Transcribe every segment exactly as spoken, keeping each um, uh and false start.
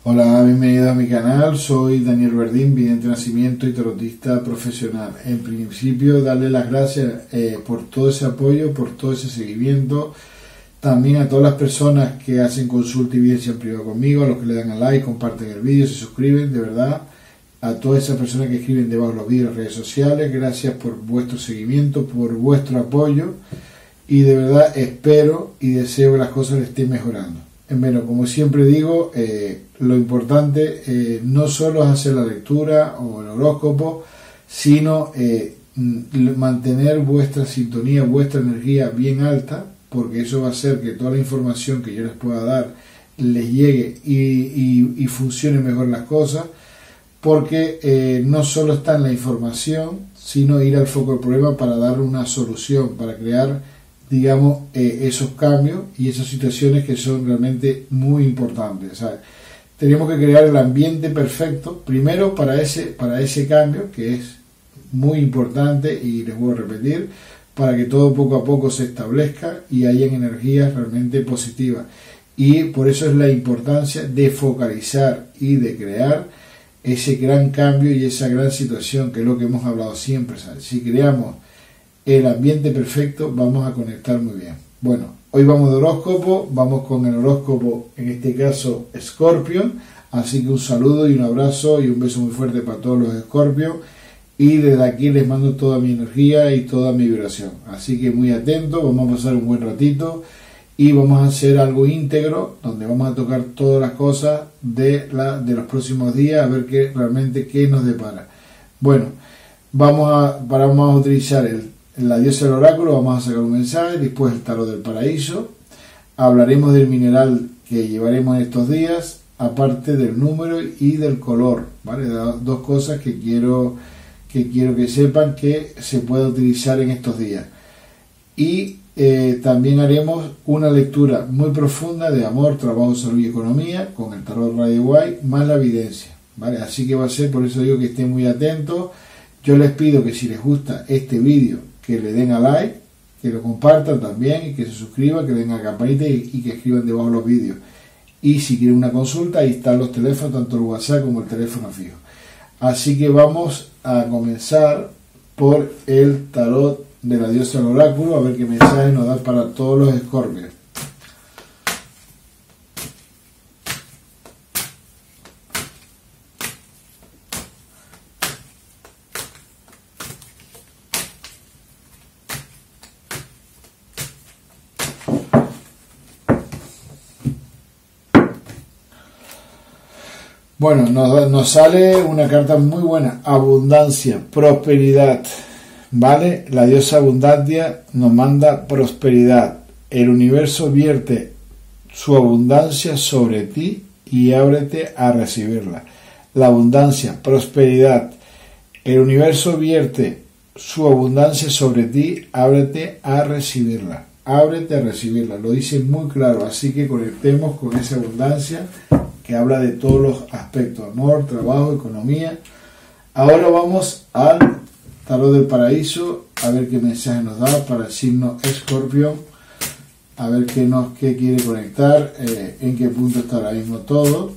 Hola, bienvenido a mi canal, soy Daniel Verdín, vidente de nacimiento y tarotista profesional. En principio, darle las gracias eh, por todo ese apoyo, por todo ese seguimiento, también a todas las personas que hacen consulta y evidencia en privado conmigo, a los que le dan a like, comparten el vídeo, se suscriben, de verdad, a todas esas personas que escriben debajo de los vídeos en redes sociales, gracias por vuestro seguimiento, por vuestro apoyo, y de verdad espero y deseo que las cosas le estén mejorando. Bueno, como siempre digo, eh, lo importante eh, no solo es hacer la lectura o el horóscopo, sino eh, mantener vuestra sintonía, vuestra energía bien alta, porque eso va a hacer que toda la información que yo les pueda dar les llegue y, y, y funcione mejor las cosas, porque eh, no solo está en la información, sino ir al foco del problema para dar una solución, para crear digamos, eh, esos cambios y esas situaciones que son realmente muy importantes. O sea, tenemos que crear el ambiente perfecto, primero para ese, para ese cambio, que es muy importante, y les voy a repetir, para que todo poco a poco se establezca y hayan energías realmente positivas. Y por eso es la importancia de focalizar y de crear ese gran cambio y esa gran situación, que es lo que hemos hablado siempre. ¿Sabes? Si creamos el ambiente perfecto, vamos a conectar muy bien. Bueno, hoy vamos de horóscopo, vamos con el horóscopo, en este caso Escorpio, así que un saludo y un abrazo y un beso muy fuerte para todos los Escorpio, y desde aquí les mando toda mi energía y toda mi vibración, así que muy atentos, vamos a pasar un buen ratito y vamos a hacer algo íntegro, donde vamos a tocar todas las cosas de, la, de los próximos días, a ver qué realmente qué nos depara. Bueno, vamos a, para, vamos a utilizar el la diosa del oráculo, vamos a sacar un mensaje, después el tarot del paraíso, hablaremos del mineral que llevaremos en estos días, aparte del número y del color, ¿vale? Dos cosas que quiero que quiero que sepan que se puede utilizar en estos días. Y eh, también haremos una lectura muy profunda de amor, trabajo, salud y economía con el tarot Rider-Waite más la evidencia, ¿vale? Así que va a ser, por eso digo que estén muy atentos. Yo les pido que si les gusta este vídeo, que le den a like, que lo compartan también y que se suscriban, que den a campanita y, y que escriban debajo los vídeos. Y si quieren una consulta, ahí están los teléfonos, tanto el WhatsApp como el teléfono fijo. Así que vamos a comenzar por el tarot de la diosa del oráculo, a ver qué mensaje nos da para todos los Escorpios. Bueno, nos, nos sale una carta muy buena, abundancia, prosperidad, ¿vale? La diosa abundancia nos manda prosperidad. El universo vierte su abundancia sobre ti y ábrete a recibirla. La abundancia, prosperidad. El universo vierte su abundancia sobre ti, ábrete a recibirla. Ábrete a recibirla, lo dice muy claro, así que conectemos con esa abundancia que habla de todos los aspectos, amor, trabajo, economía. Ahora vamos al tarot del paraíso, a ver qué mensaje nos da para el signo Escorpio, a ver qué, nos, qué quiere conectar, eh, en qué punto está ahora mismo todo.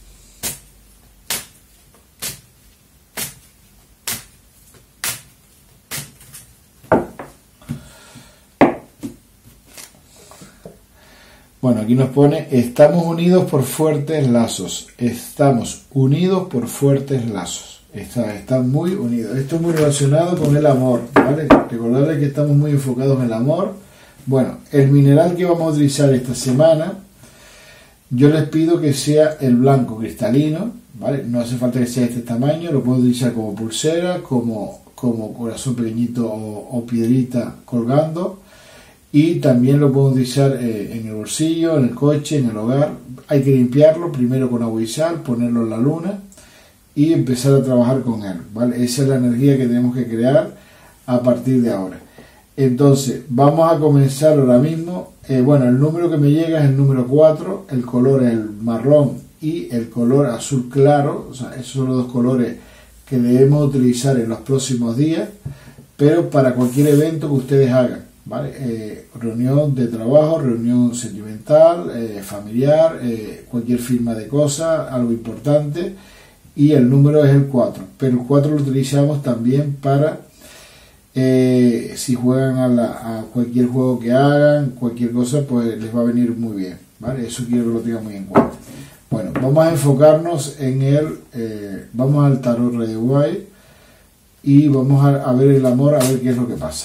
Bueno, aquí nos pone, estamos unidos por fuertes lazos. Estamos unidos por fuertes lazos. Está, están muy unidos. Esto es muy relacionado con el amor, ¿vale? Recordarles que estamos muy enfocados en el amor. Bueno, el mineral que vamos a utilizar esta semana, yo les pido que sea el blanco cristalino, ¿vale? No hace falta que sea de este tamaño, lo puedo utilizar como pulsera, como, como corazón pequeñito o, o piedrita colgando. Y también lo puedo utilizar eh, en el bolsillo, en el coche, en el hogar. Hay que limpiarlo primero con agua y sal, ponerlo en la luna y empezar a trabajar con él, ¿vale? Esa es la energía que tenemos que crear a partir de ahora. Entonces, vamos a comenzar ahora mismo. Eh, bueno, el número que me llega es el número cuatro, el color es el marrón y el color azul claro. O sea, esos son los dos colores que debemos utilizar en los próximos días, pero para cualquier evento que ustedes hagan. ¿vale? Eh, reunión de trabajo, reunión sentimental, eh, familiar, eh, cualquier firma de cosas, algo importante, y el número es el cuatro, pero el cuatro lo utilizamos también para eh, si juegan a, la, a cualquier juego que hagan, cualquier cosa, pues les va a venir muy bien, ¿vale? Eso quiero que lo tengan muy en cuenta. Bueno, vamos a enfocarnos en el eh, vamos al tarot Rider-Waite y vamos a, a ver el amor, a ver qué es lo que pasa.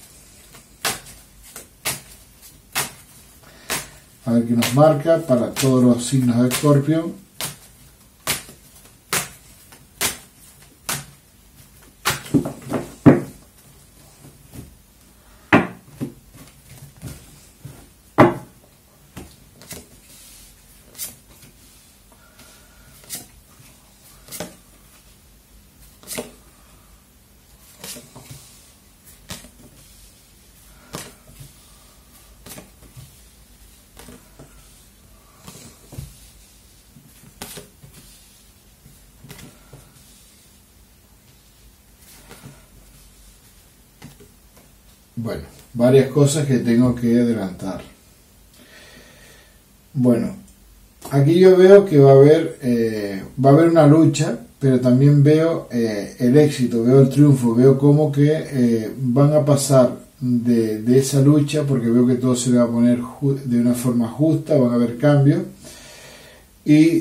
A ver qué nos marca para todos los signos de Escorpio. Bueno, varias cosas que tengo que adelantar. Bueno, aquí yo veo que va a haber eh, va a haber una lucha, pero también veo eh, el éxito, veo el triunfo, veo cómo que eh, van a pasar de, de esa lucha, porque veo que todo se va a poner de una forma justa, van a haber cambios. Y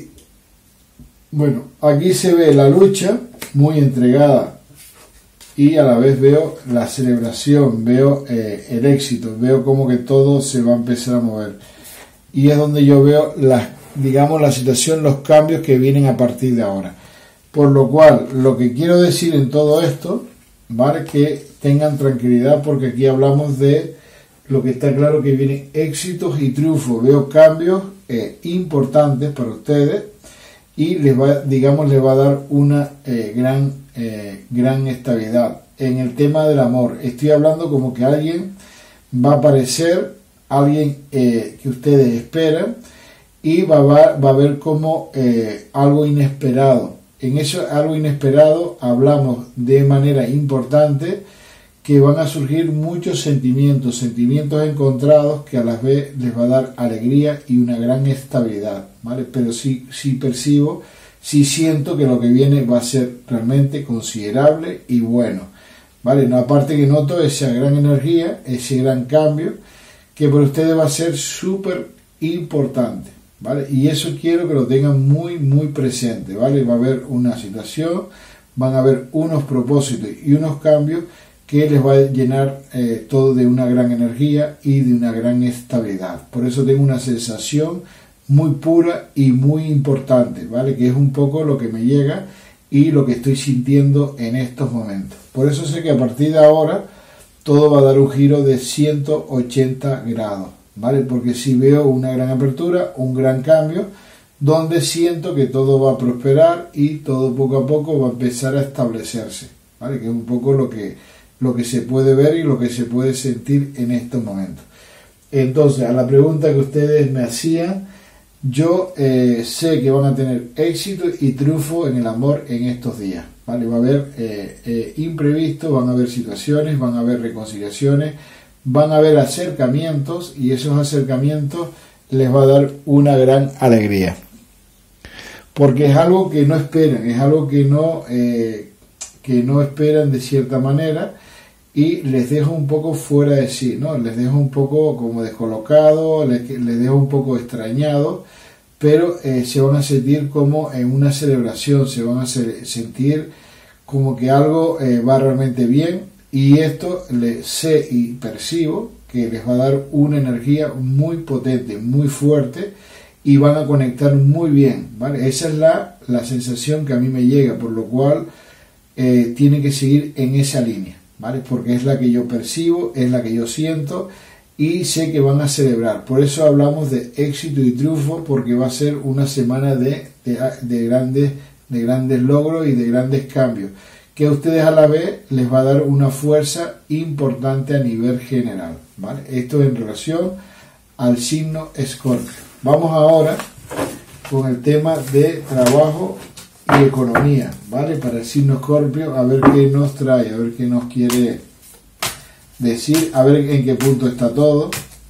bueno, aquí se ve la lucha muy entregada, y a la vez veo la celebración, veo eh, el éxito, veo como que todo se va a empezar a mover. Y es donde yo veo, la, digamos, la situación, los cambios que vienen a partir de ahora. Por lo cual, lo que quiero decir en todo esto, ¿vale? Que tengan tranquilidad, porque aquí hablamos de lo que está claro, que vienen éxitos y triunfos. Veo cambios eh, importantes para ustedes y les va, digamos, les va a dar una eh, gran Eh, gran estabilidad. En el tema del amor, estoy hablando como que alguien va a aparecer, alguien eh, que ustedes esperan, y va, va, va a ver como eh, algo inesperado. En eso algo inesperado hablamos de manera importante que van a surgir muchos sentimientos, sentimientos encontrados, que a la vez les va a dar alegría y una gran estabilidad, ¿vale? Pero sí, sí percibo, sí siento que lo que viene va a ser realmente considerable y bueno, ¿vale? No, aparte que noto esa gran energía, ese gran cambio, que para ustedes va a ser súper importante, ¿vale? Y eso quiero que lo tengan muy, muy presente, ¿vale? Va a haber una situación, van a haber unos propósitos y unos cambios que les va a llenar eh, todo de una gran energía y de una gran estabilidad. Por eso tengo una sensación muy pura y muy importante, ¿vale? Que es un poco lo que me llega y lo que estoy sintiendo en estos momentos. Por eso sé que a partir de ahora todo va a dar un giro de ciento ochenta grados, ¿vale? Porque si veo una gran apertura, un gran cambio, donde siento que todo va a prosperar y todo poco a poco va a empezar a establecerse, ¿vale? Que es un poco lo que, lo que se puede ver y lo que se puede sentir en estos momentos. Entonces, a la pregunta que ustedes me hacían, yo eh, sé que van a tener éxito y triunfo en el amor en estos días, ¿vale? Va a haber eh, eh, imprevistos, van a haber situaciones, van a haber reconciliaciones, van a haber acercamientos, y esos acercamientos les va a dar una gran alegría, porque es algo que no esperan, es algo que no, eh, que no esperan de cierta manera, y les dejo un poco fuera de sí, ¿no? Les dejo un poco como descolocado, les, les dejo un poco extrañado, pero eh, se van a sentir como en una celebración, se van a se, sentir como que algo eh, va realmente bien, y esto les sé y percibo que les va a dar una energía muy potente, muy fuerte, y van a conectar muy bien, ¿vale? Esa es la, la sensación que a mí me llega, por lo cual eh, tienen que seguir en esa línea, ¿vale? Porque es la que yo percibo, es la que yo siento, y sé que van a celebrar. Por eso hablamos de éxito y triunfo, porque va a ser una semana de, de, de, grandes, de grandes logros y de grandes cambios, que a ustedes a la vez les va a dar una fuerza importante a nivel general, ¿vale? Esto en relación al signo Escorpio. Vamos ahora con el tema de trabajo y economía, ¿vale? Para el signo Escorpio, a ver qué nos trae, a ver qué nos quiere, decir, a ver en qué punto está todo.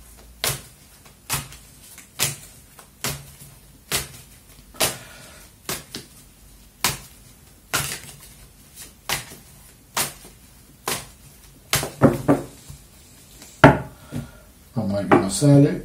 Vamos a ver qué nos sale.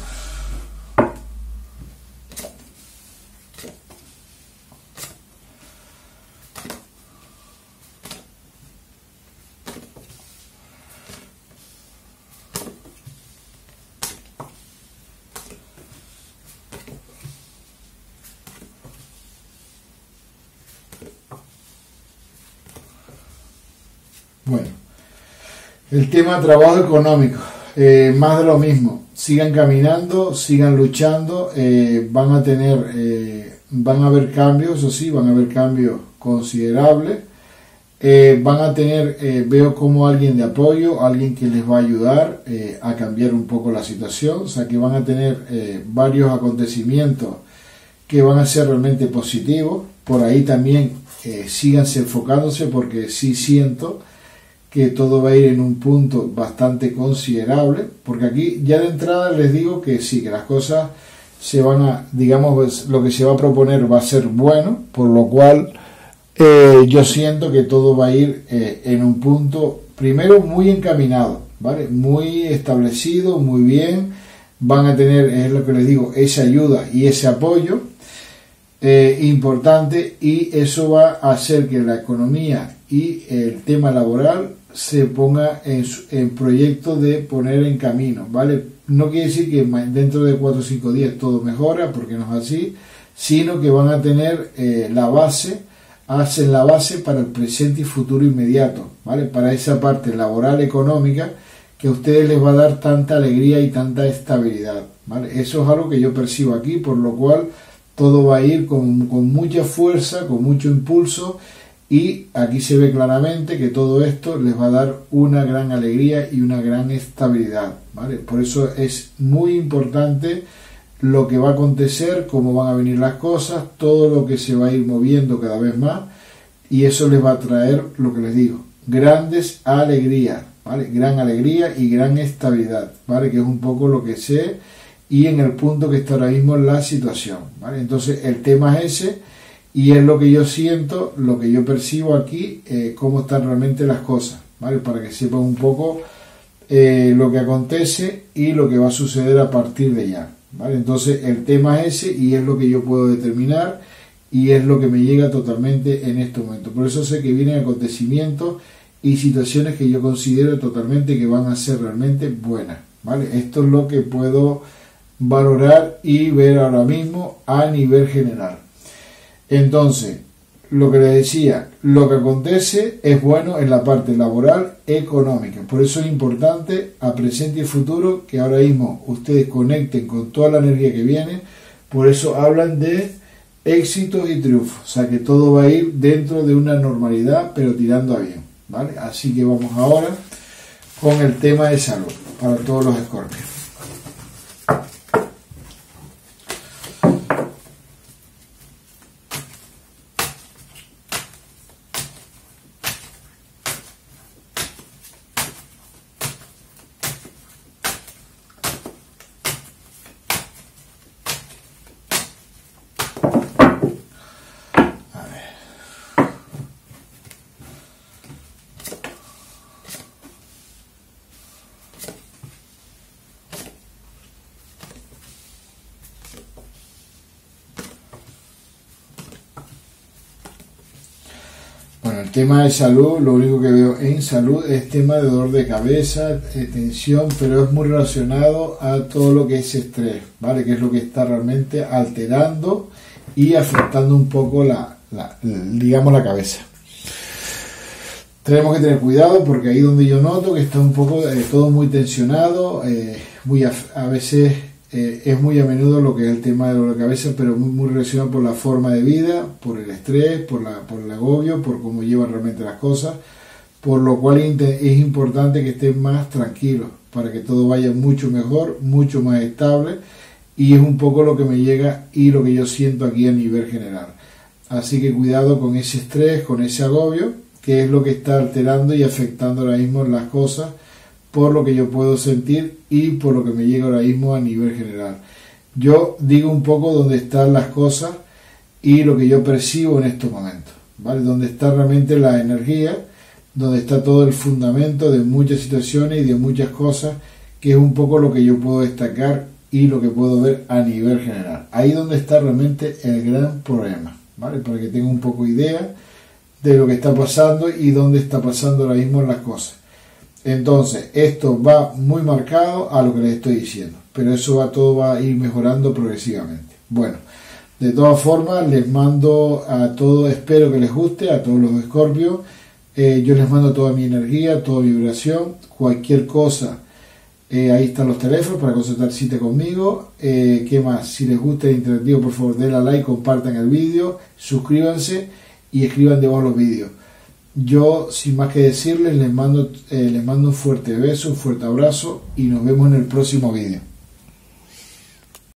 Bueno, el tema trabajo económico, eh, más de lo mismo. Sigan caminando, sigan luchando, eh, van a tener, eh, van a haber cambios, o sí, van a haber cambios considerables. Eh, van a tener, eh, veo como alguien de apoyo, alguien que les va a ayudar eh, a cambiar un poco la situación, o sea que van a tener eh, varios acontecimientos que van a ser realmente positivos. Por ahí también eh, síganse enfocándose, porque sí siento que todo va a ir en un punto bastante considerable, porque aquí ya de entrada les digo que sí, que las cosas se van a, digamos, lo que se va a proponer va a ser bueno, por lo cual eh, yo siento que todo va a ir eh, en un punto, primero, muy encaminado, ¿vale? Muy establecido, muy bien, van a tener, es lo que les digo, esa ayuda y ese apoyo eh, importante, y eso va a hacer que la economía y el tema laboral se ponga en, en proyecto de poner en camino, ¿vale? No quiere decir que dentro de cuatro o cinco días todo mejora, porque no es así, sino que van a tener eh, la base, hacen la base para el presente y futuro inmediato, ¿vale? Para esa parte laboral, económica, que a ustedes les va a dar tanta alegría y tanta estabilidad, ¿vale? Eso es algo que yo percibo aquí, por lo cual todo va a ir con, con mucha fuerza, con mucho impulso. Y aquí se ve claramente que todo esto les va a dar una gran alegría y una gran estabilidad, ¿vale? Por eso es muy importante lo que va a acontecer, cómo van a venir las cosas, todo lo que se va a ir moviendo cada vez más, y eso les va a traer, lo que les digo, grandes alegrías, ¿vale? Gran alegría y gran estabilidad, ¿vale? Que es un poco lo que sé y en el punto que está ahora mismo la situación, ¿vale? Entonces el tema es ese. Y es lo que yo siento, lo que yo percibo aquí, eh, cómo están realmente las cosas, ¿vale? Para que sepan un poco eh, lo que acontece y lo que va a suceder a partir de ya, ¿vale? Entonces el tema es ese, y es lo que yo puedo determinar, y es lo que me llega totalmente en este momento. Por eso sé que vienen acontecimientos y situaciones que yo considero totalmente que van a ser realmente buenas, ¿vale? Esto es lo que puedo valorar y ver ahora mismo a nivel general. Entonces, lo que les decía, lo que acontece es bueno en la parte laboral, económica. Por eso es importante a presente y futuro que ahora mismo ustedes conecten con toda la energía que viene. Por eso hablan de éxitos y triunfos. O sea que todo va a ir dentro de una normalidad, pero tirando a bien, ¿vale? Así que vamos ahora con el tema de salud para todos los escorpios. Bueno, el tema de salud, lo único que veo en salud es tema de dolor de cabeza, tensión, pero es muy relacionado a todo lo que es estrés, ¿vale? Que es lo que está realmente alterando y afectando un poco la, la digamos, la cabeza. Tenemos que tener cuidado porque ahí donde yo noto que está un poco eh, todo muy tensionado, eh, muy a, a veces eh, es muy a menudo lo que es el tema de dolor de cabeza, pero muy, muy relacionado por la forma de vida, por el estrés, por, la, por el agobio, por cómo llevan realmente las cosas, por lo cual es importante que estén más tranquilos para que todo vaya mucho mejor, mucho más estable, y es un poco lo que me llega y lo que yo siento aquí a nivel general. Así que cuidado con ese estrés, con ese agobio, que es lo que está alterando y afectando ahora mismo las cosas, por lo que yo puedo sentir y por lo que me llega ahora mismo a nivel general. Yo digo un poco dónde están las cosas y lo que yo percibo en estos momentos, ¿vale? Donde está realmente la energía, donde está todo el fundamento de muchas situaciones y de muchas cosas, que es un poco lo que yo puedo destacar y lo que puedo ver a nivel general. Ahí donde está realmente el gran problema, ¿vale? Para que tenga un poco idea de lo que está pasando y dónde está pasando ahora mismo las cosas. Entonces, esto va muy marcado a lo que les estoy diciendo, pero eso va todo va a ir mejorando progresivamente. Bueno, de todas formas, les mando a todos, espero que les guste, a todos los Escorpios. Eh, yo les mando toda mi energía, toda mi vibración, cualquier cosa. Eh, ahí están los teléfonos para consultar cita conmigo. Eh, ¿Qué más? Si les gusta el interactivo, por favor denle a like, compartan el vídeo, suscríbanse y escriban debajo los vídeos. Yo, sin más que decirles, les mando, eh, les mando un fuerte beso, un fuerte abrazo y nos vemos en el próximo vídeo.